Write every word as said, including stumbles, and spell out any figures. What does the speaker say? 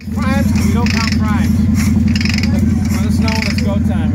Primes, we don't count primes. Let us know when it's go time.